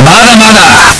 まだまだ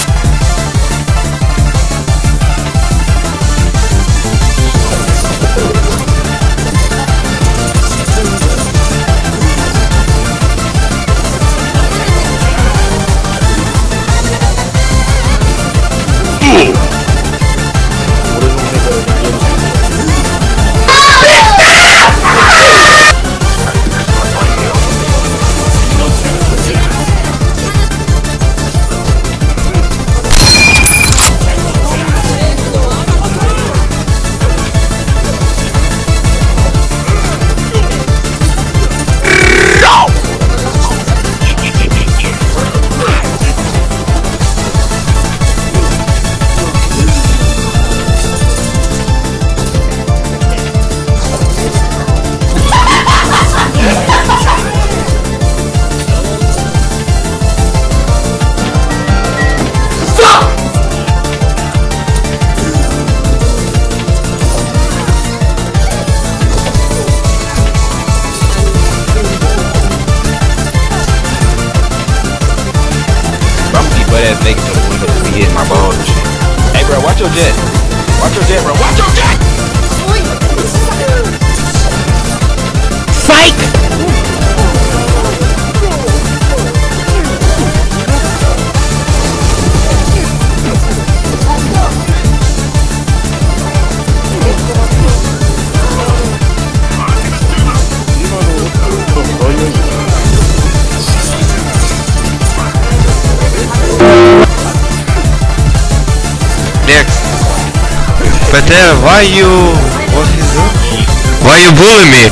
Niggas to the window be hitting my balls and shit. Hey bro, watch your jet. Watch your jet, bro. Watch your jet! Psych! Peter, why you... what is that? Why you bullying me?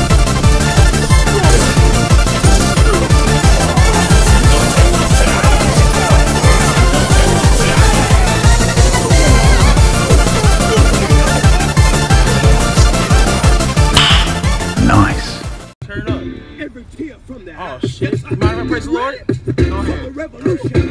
Nice. Turn up. Every tear from the oh shit. Mind if I praise the Lord? Go ahead.